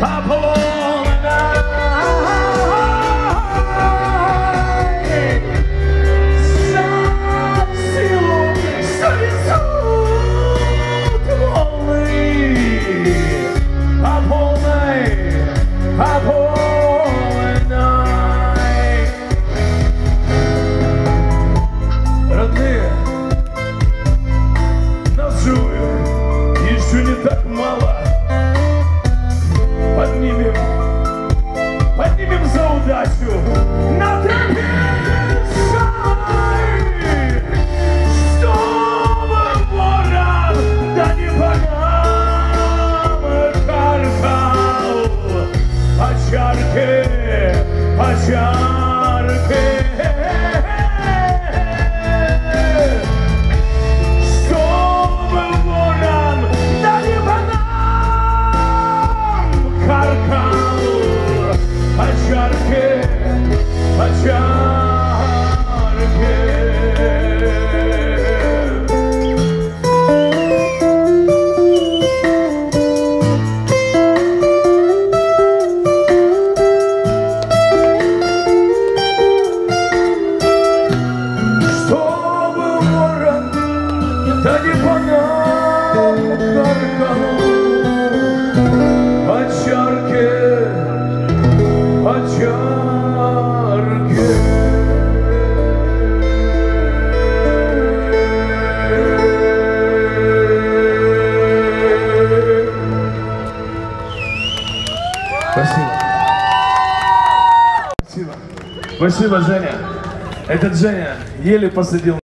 Поднимем за удачу на тропе шалой, чтобы ворон да не по нам каркал. По чарке, чтобы ворон да не по нам каркал. По чарке, по чарке. Чтобы ворон да не по нам каркал. По чарке, по чарке. Спасибо. Спасибо. Спасибо, Женя. Этот Женя еле посадил.